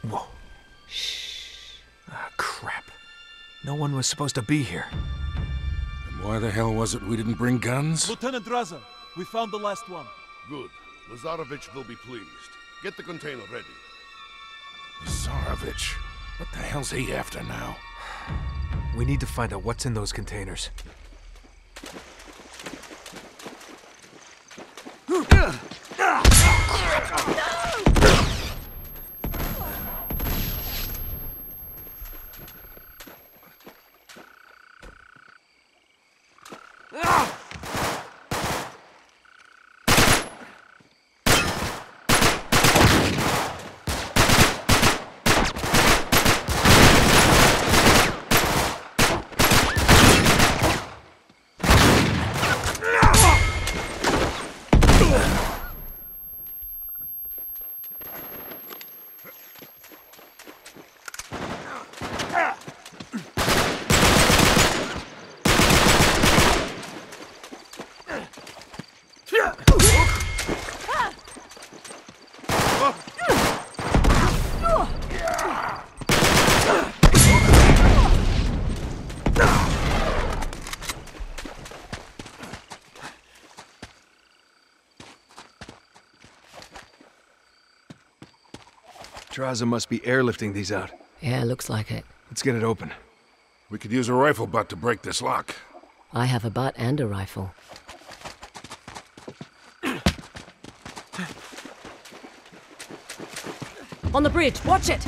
Whoa. Shh. Ah, crap. No one was supposed to be here. And why the hell was it we didn't bring guns? Lieutenant Raza, we found the last one. Good. Lazarovich will be pleased. Get the container ready. Lazarovich? What the hell's he after now? We need to find out what's in those containers. Draza must be airlifting these out. Yeah, looks like it. Let's get it open. We could use a rifle butt to break this lock. I have a butt and a rifle. On the bridge, watch it!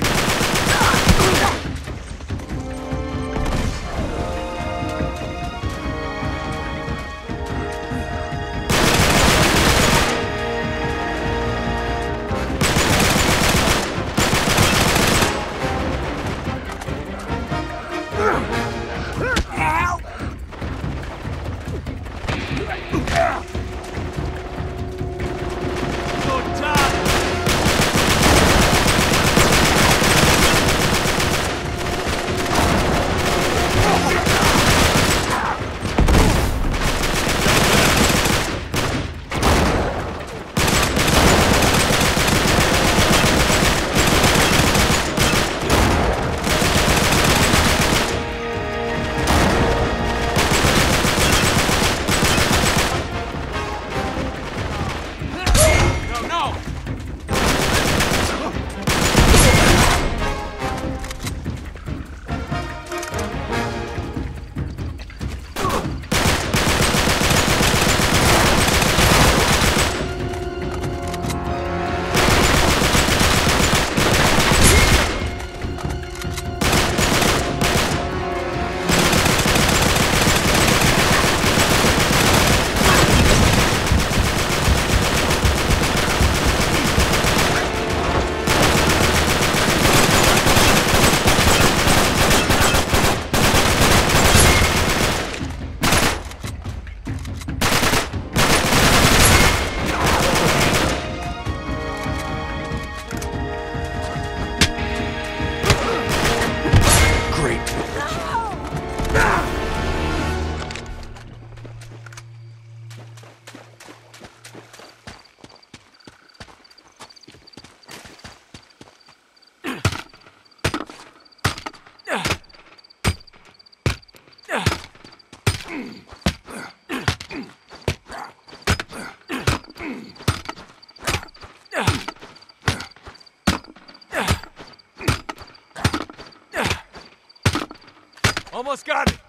Almost got it!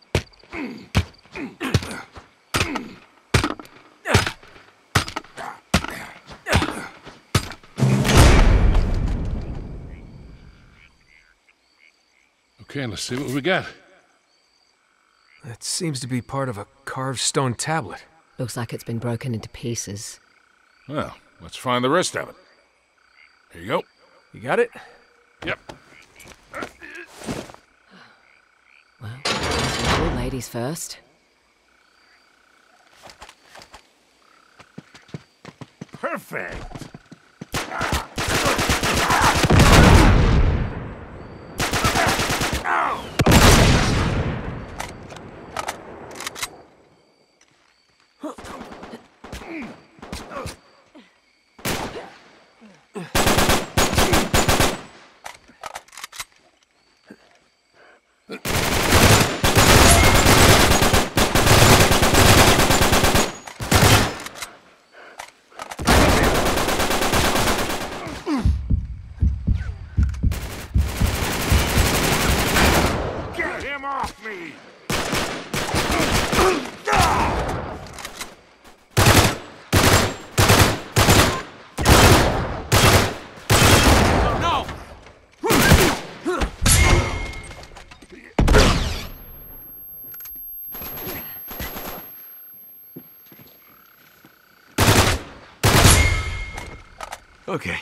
Okay, let's see what we got. That seems to be part of a carved stone tablet. Looks like it's been broken into pieces. Well, let's find the rest of it. Here you go. You got it? Yep. Well, ladies first. Perfect. Get him off me! No! Okay.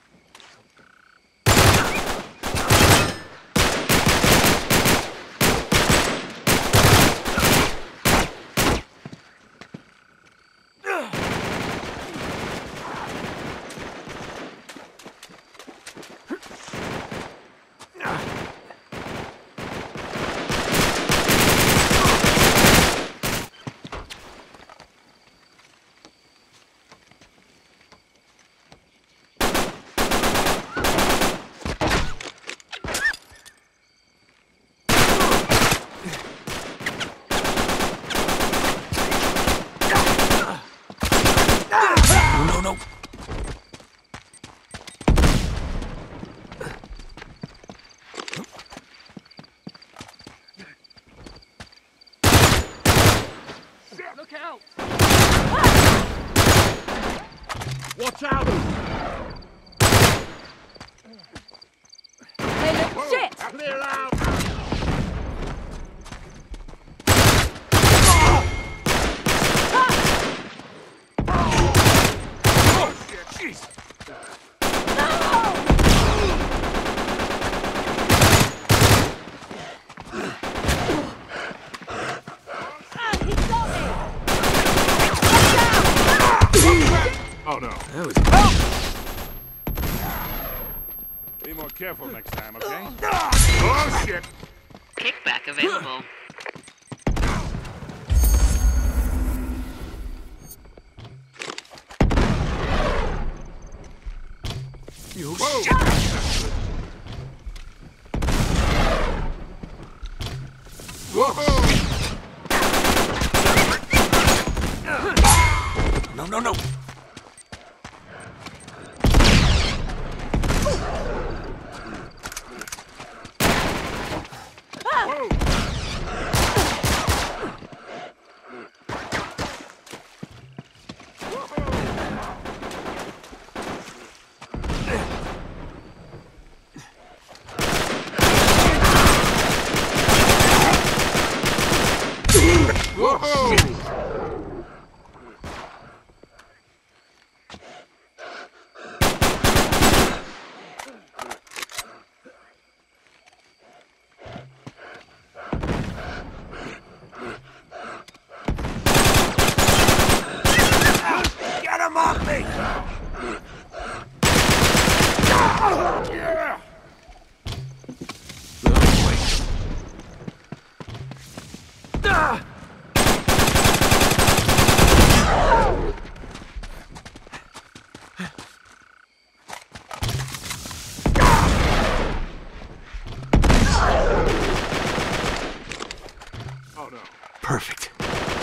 No, no. Look out! Watch out! Hey, look, shit! Clear out! Oh, shit! Jeez! Oh no. That was... Be more careful next time, okay? Oh shit! Kickback available. You Whoa! shit! Whoa! No, no, no. Whoa! Whoa! Get him off me! Yeah! Oh, boy. Ah! Oh no. Perfect.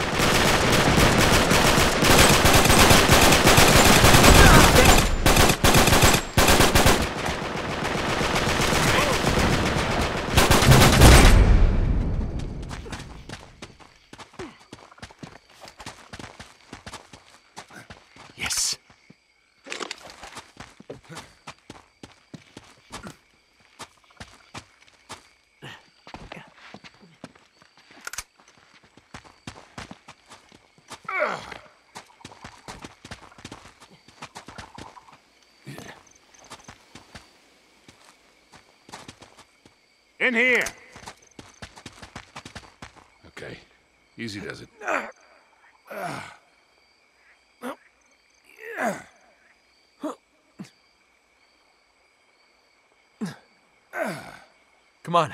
Yes. In here! Okay. Easy does it. Come on.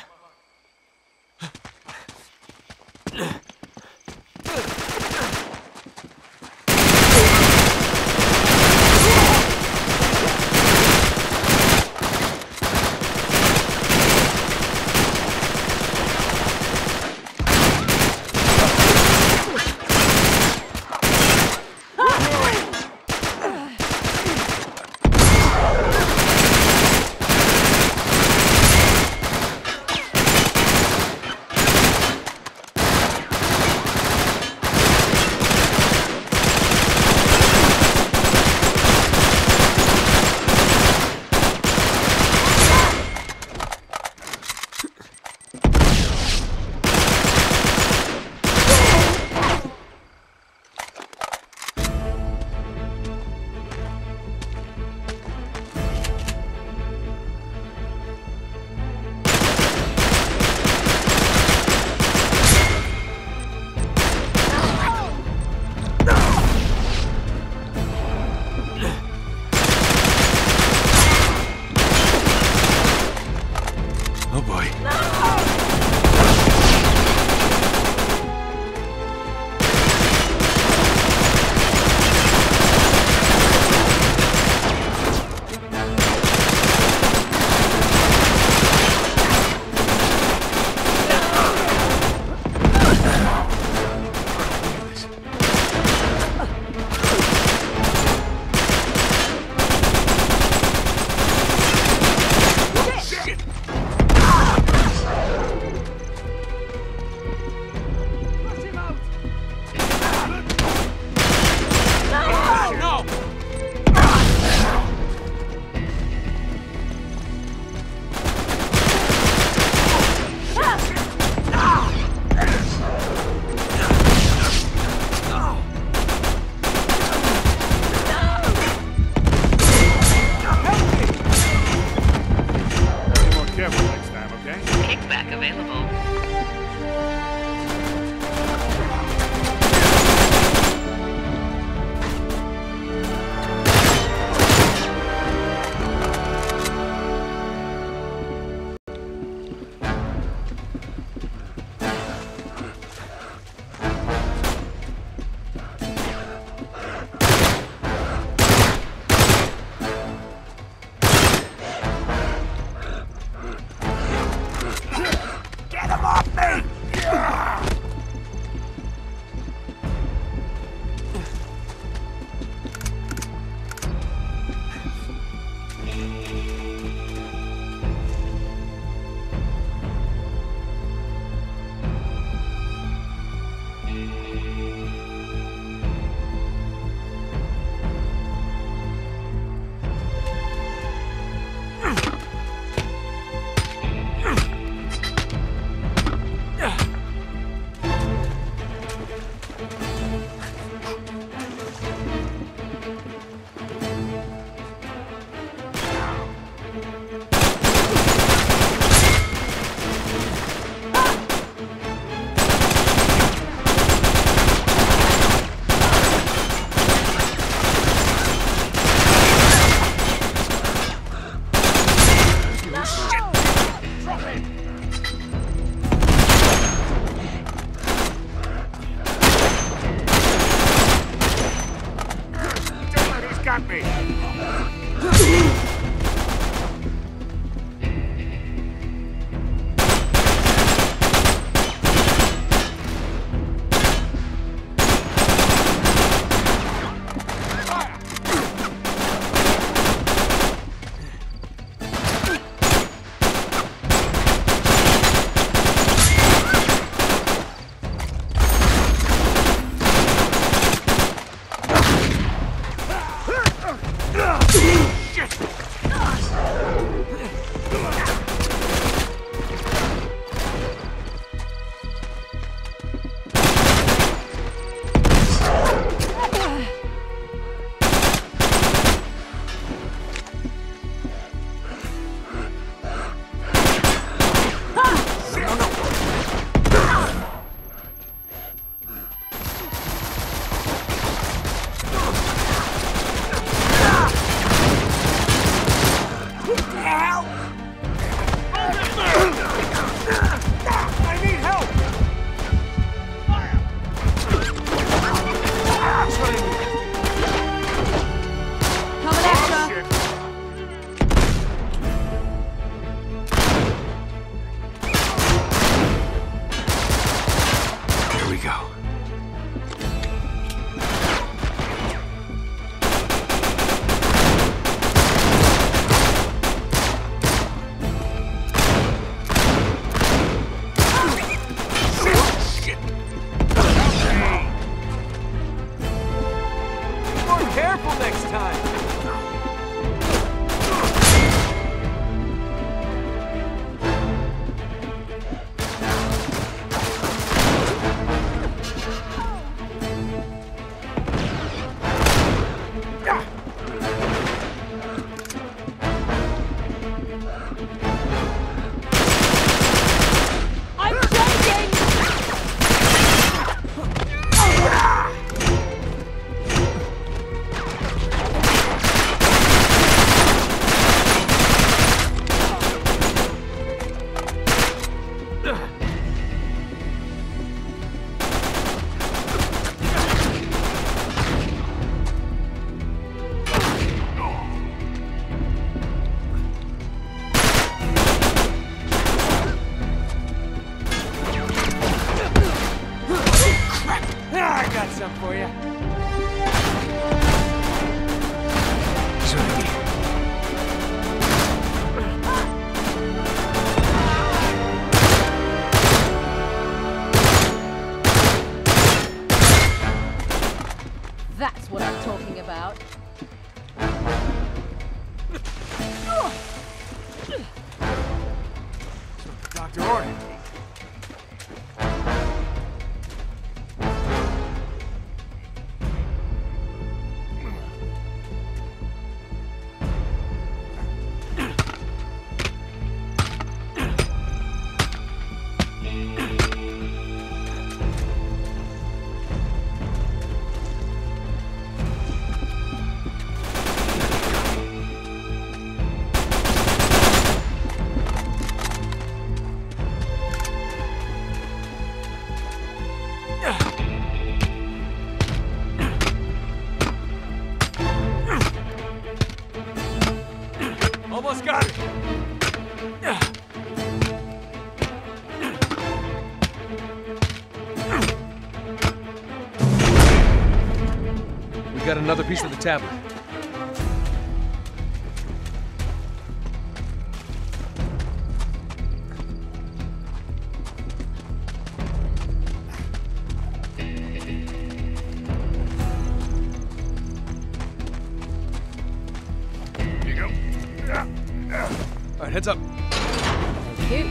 available. Got me! another piece of the tablet. Here you go. All right, heads up. Thank you.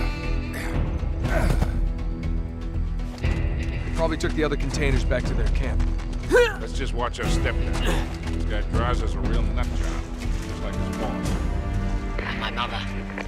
Probably took the other containers back to their camp. Let's just watch our step now. This guy drives us a real nut job. Just like his boss. And my mother.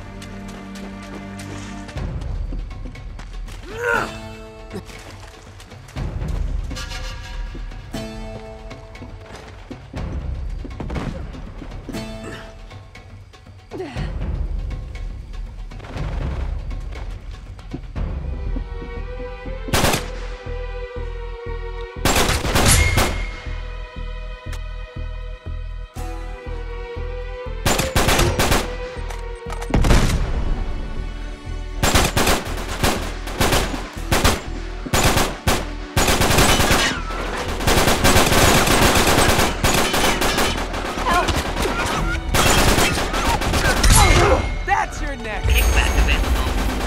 Kickback available.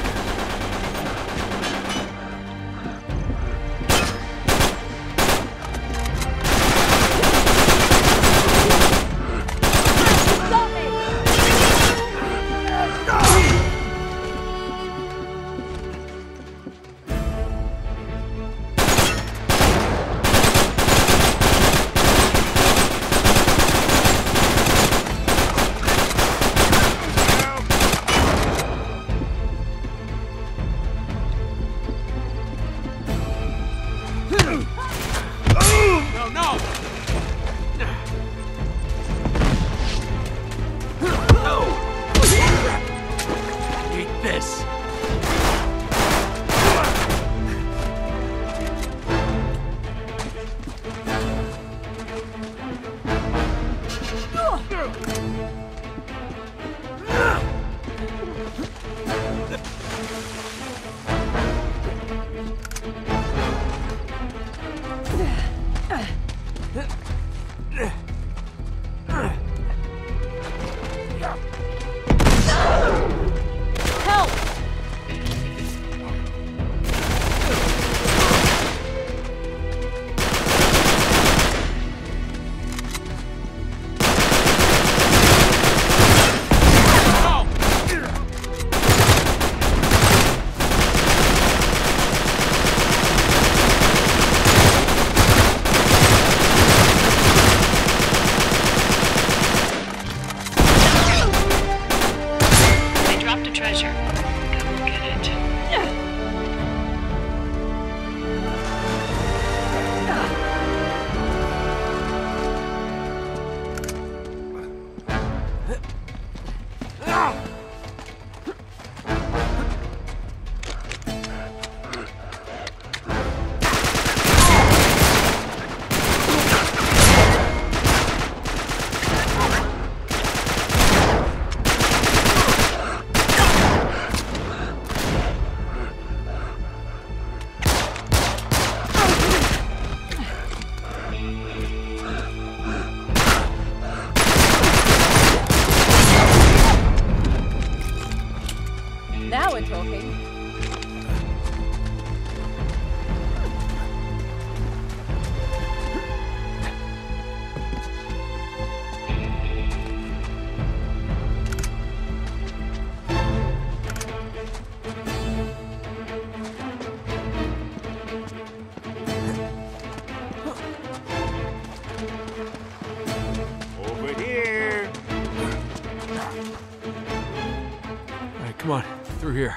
Come on, through here.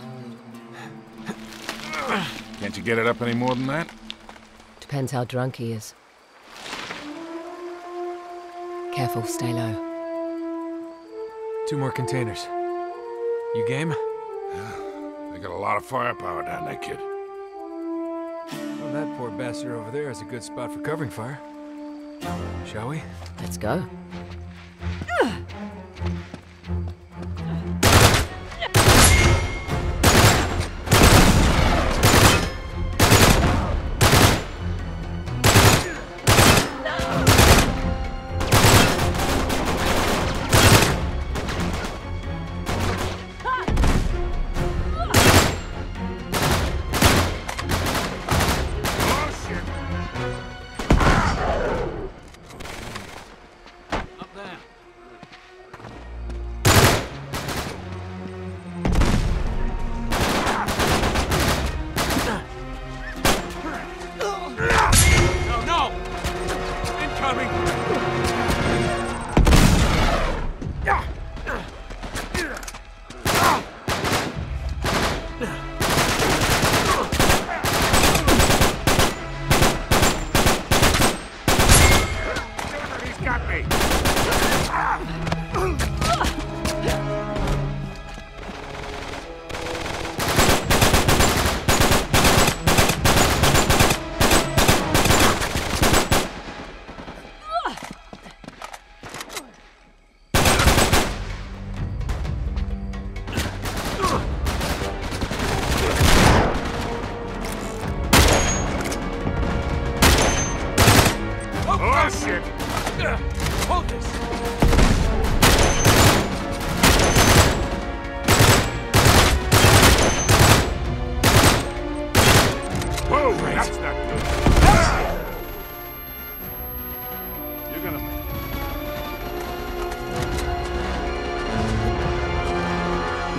Can't you get it up any more than that? Depends how drunk he is. Careful, stay low. 2 more containers. You game? They got a lot of firepower down there, kid. Well, that poor bastard over there is a good spot for covering fire. Shall we? Let's go.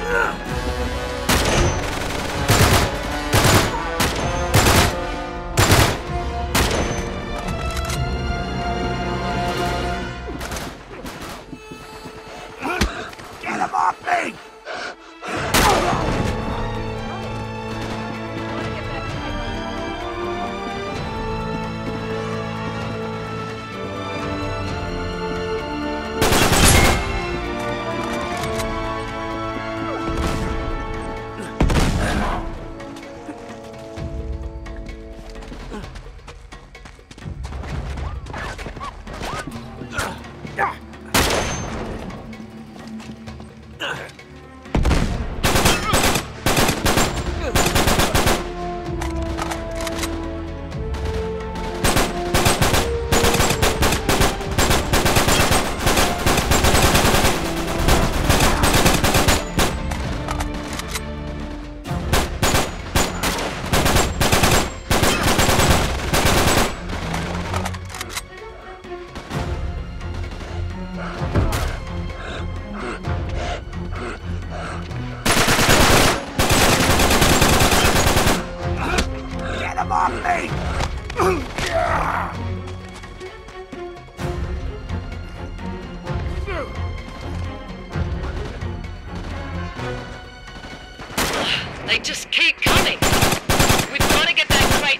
They just keep coming. We've got to get that crate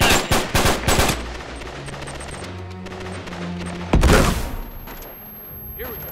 open. Here we go.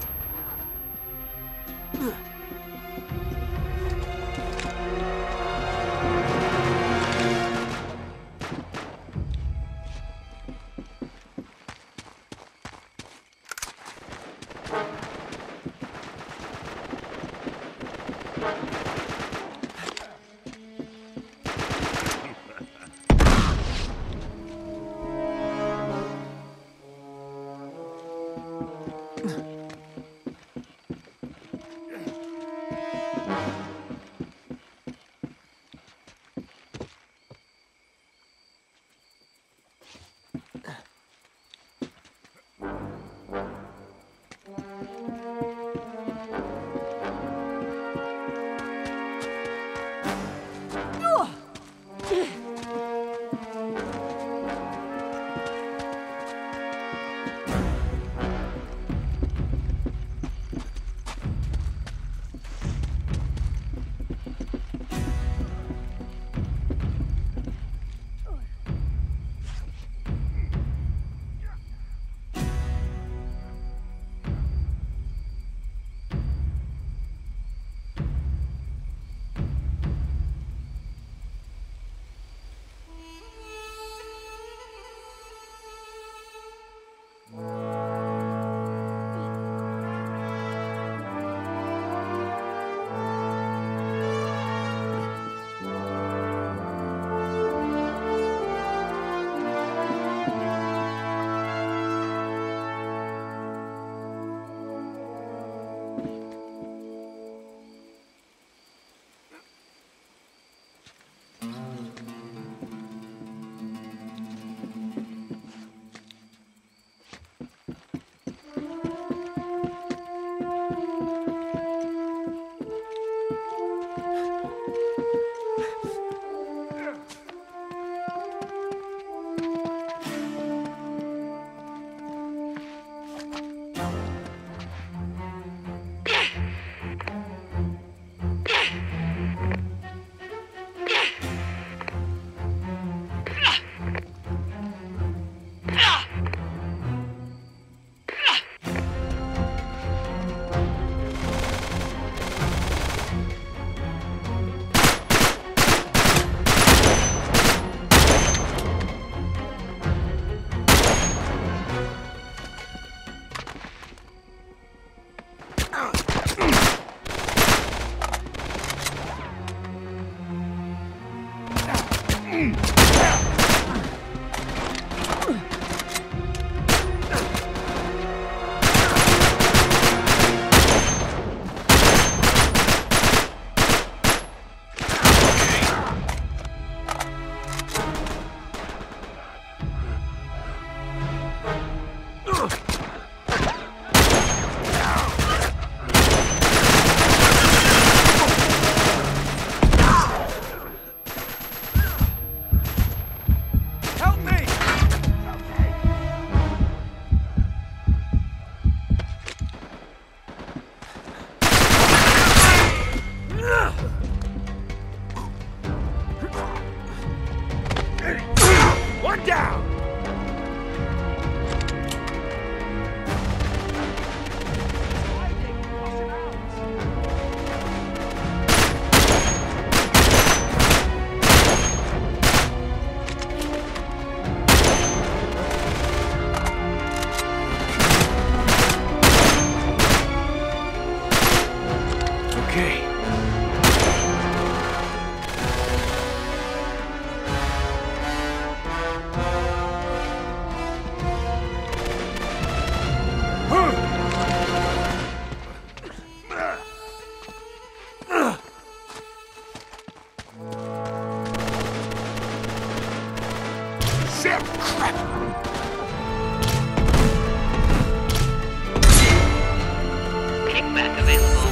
Kickback available.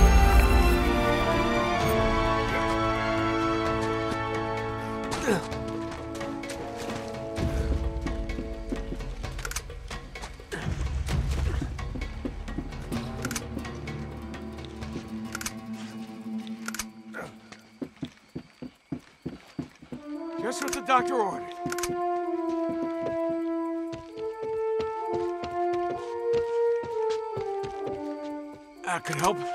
Just what the doctor ordered. That could help.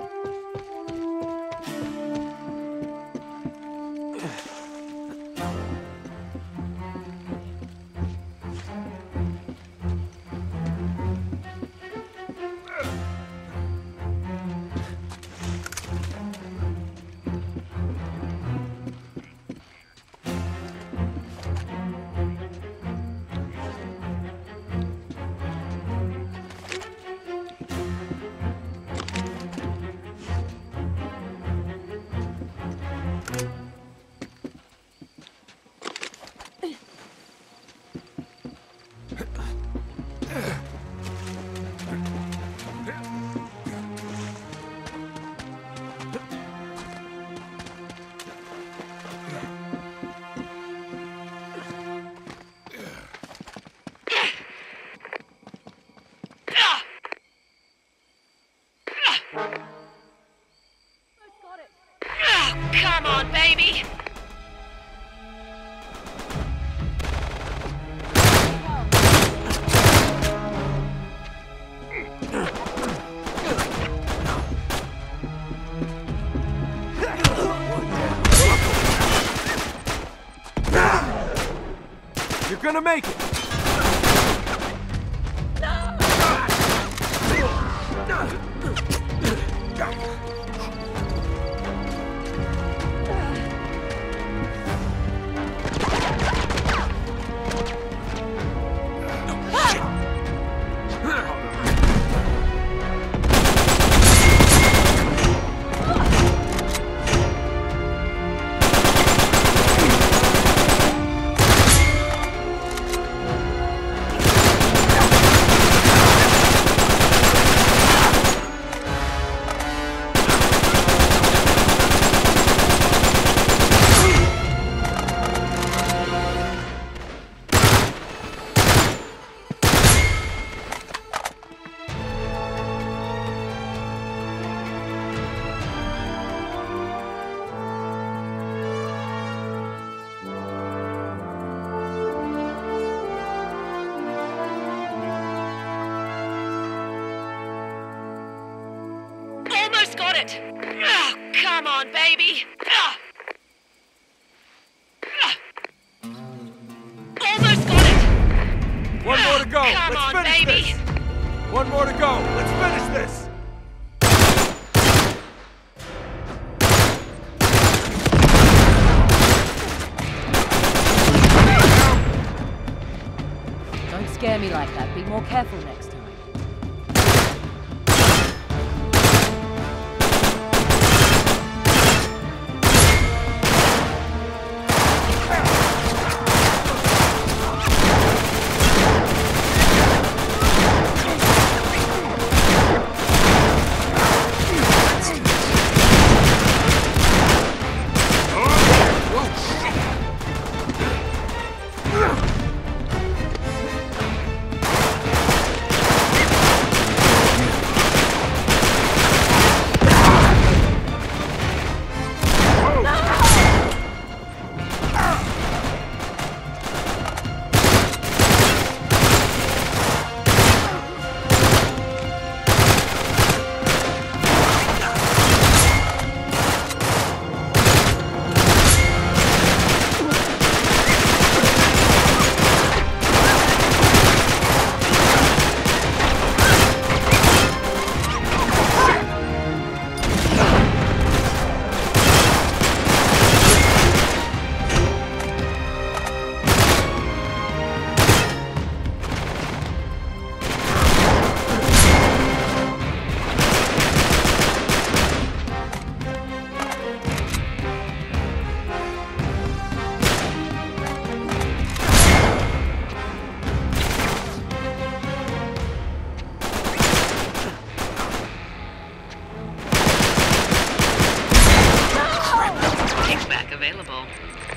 Come on, baby! You're gonna make it! Almost got it! Oh, come on, baby! Almost got it! One more to go. Come Let's on, finish baby! this. One more to go. Let's finish this. Don't scare me like that. Be more careful next time. available.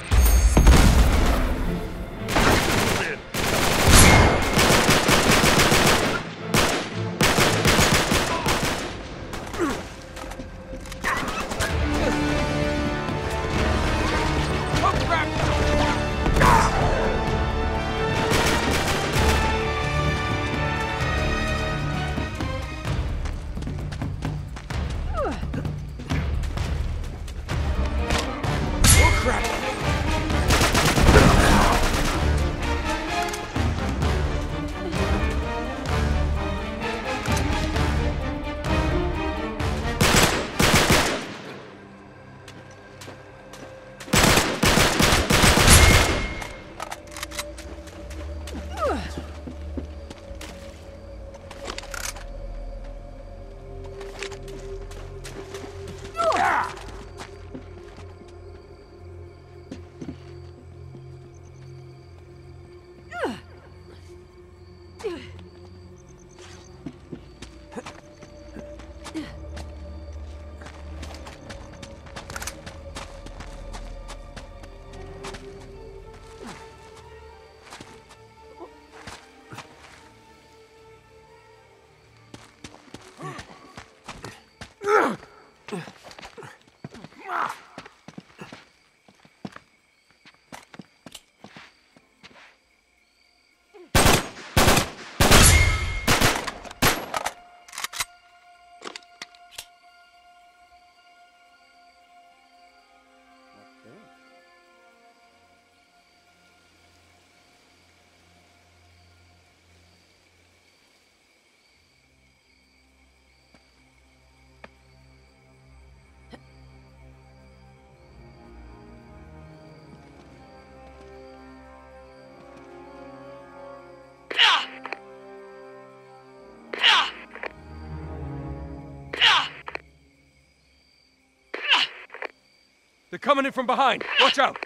They're coming in from behind. Watch out!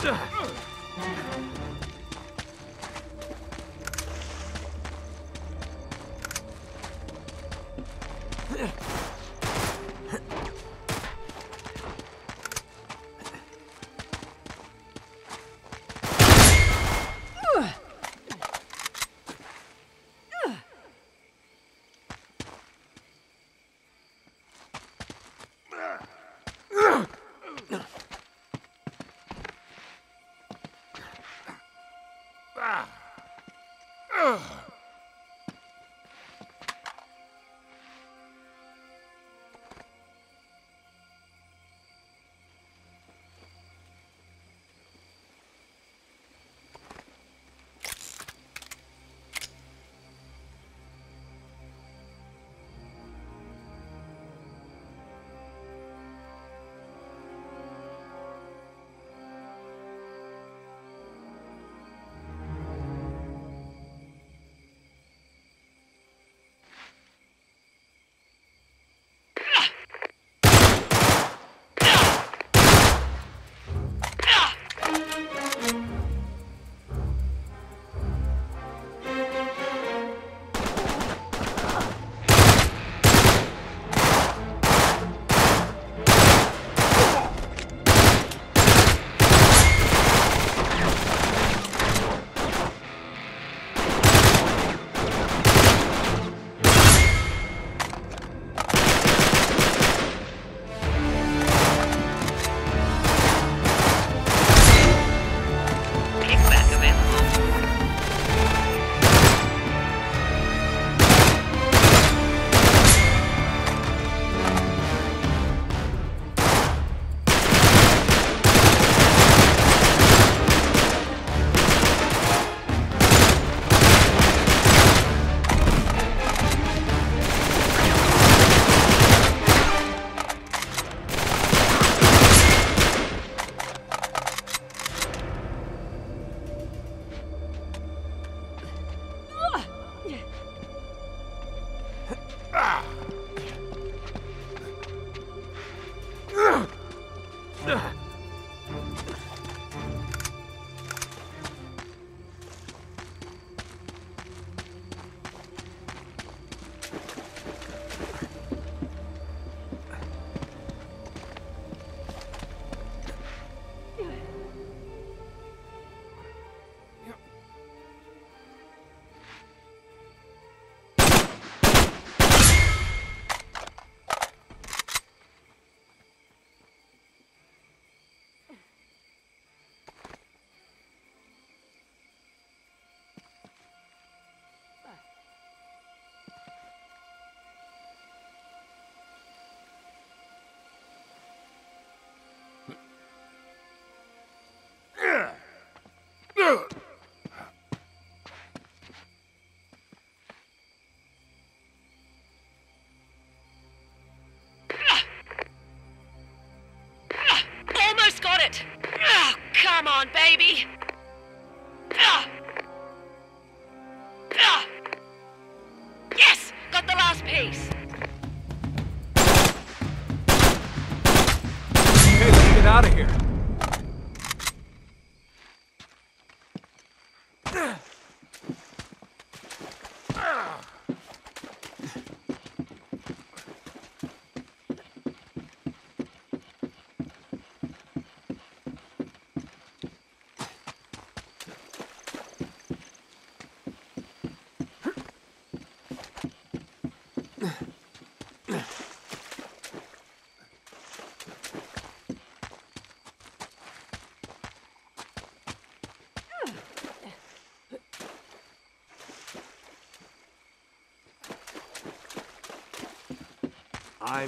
Almost got it! Oh, come on, baby! Yes! Got the last piece! Hey, let's get out of here. I'm...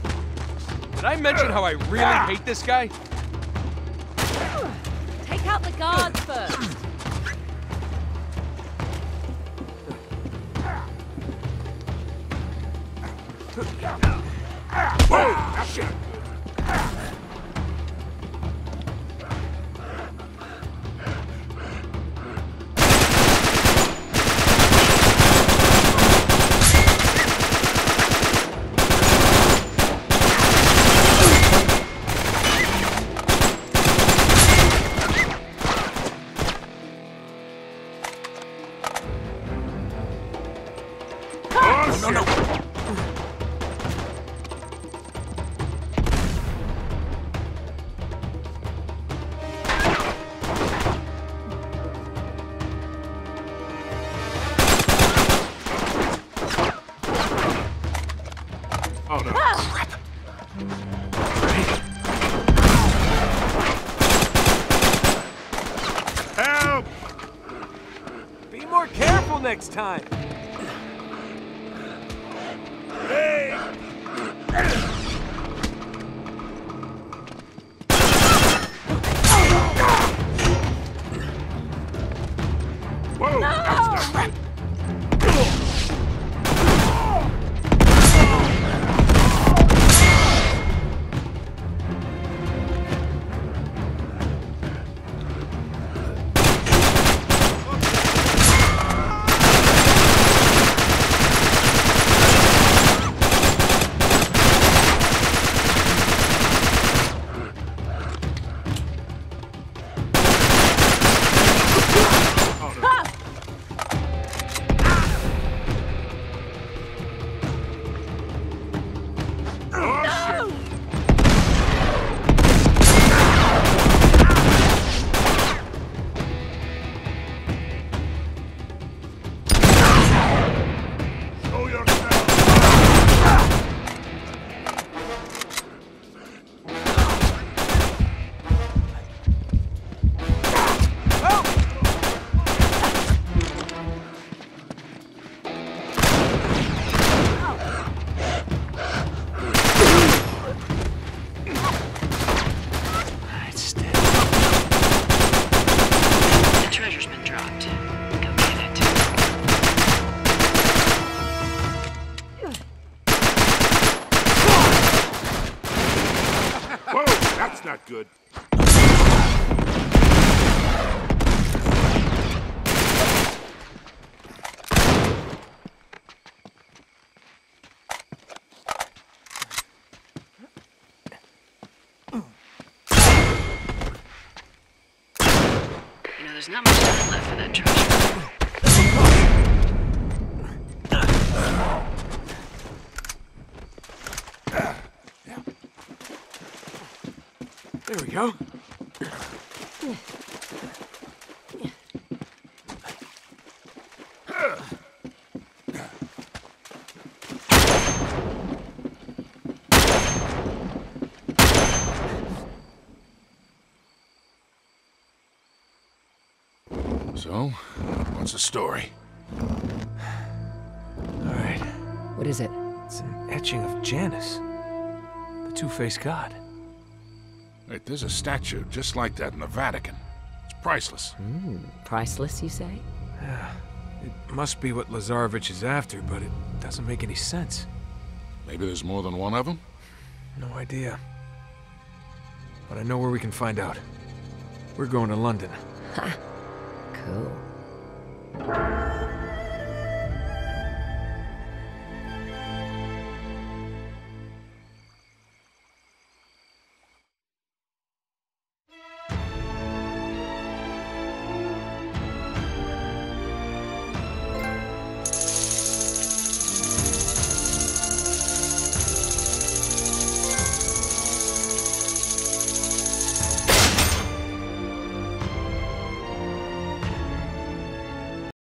Did I mention how I really hate this guy? Take out the Guards first. Whoa! That's it! No, no. Oh no. Crap. Help! Be more careful next time. Whoa! That's not good. Show yourself! The treasure's been dropped. Go get it. Whoa! That's not good. You know, there's not much time left for that treasure. There we go. So, what's the story? All right. What is it? It's an etching of Janus, the two-faced god. Wait, there's a statue just like that in the Vatican. It's priceless. Priceless, you say? It must be what Lazarevich is after, but it doesn't make any sense. Maybe there's more than one of them? No idea. But I know where we can find out. We're going to London. Cool.